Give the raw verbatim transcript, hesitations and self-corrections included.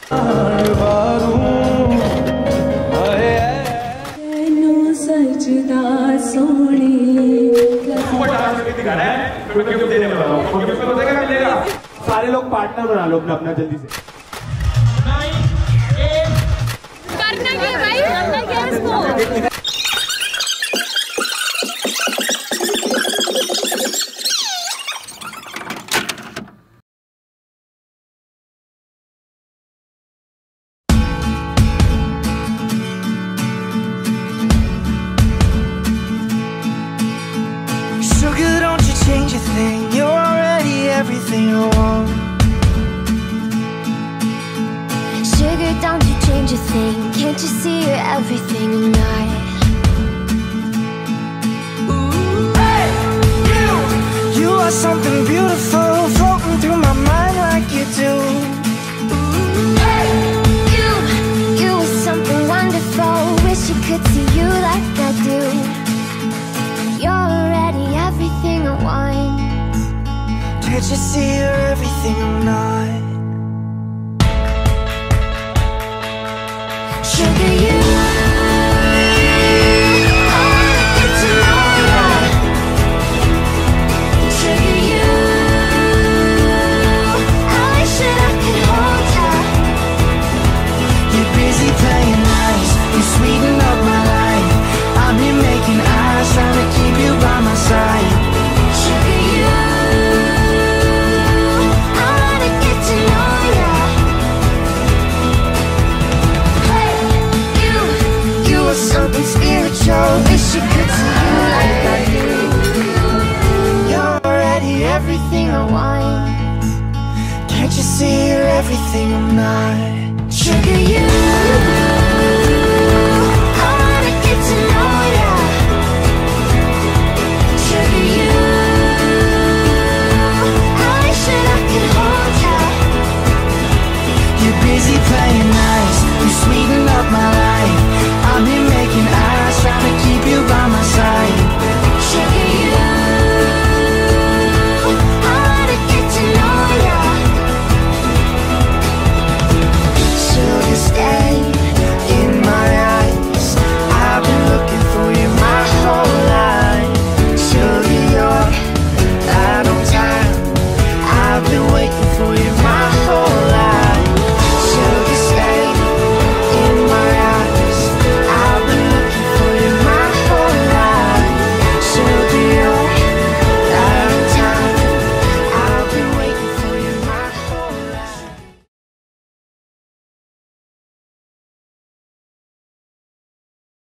सारे लोग पार्टनर बना लो अपना अपना जल्दी से। करना क्या भाई, करना क्या इसको? Sugar, don't you change a thing. You're already everything I want. Sugar, don't you change a thing. Can't you see you're everything I'm not? Hey, you! You are something beautiful, floating through my mind like you do. Hey, you! You are something wonderful. Wish you could see you like I do. You're already everything I want. Can't you see you're everything I'm not? Sugar, you, I wanna get to know ya. Sugar, you, I wish that I could hold ya. You're busy playing nice, you sweeten up my life. I've been making eyes, trying to keep you by my side. Sugar, you, I wanna get to know ya. Hey, you, you are something spiritual. Wish you could see you like I do. You're already Everything I want. Can't you see you're everything I'm not? Sugar, you.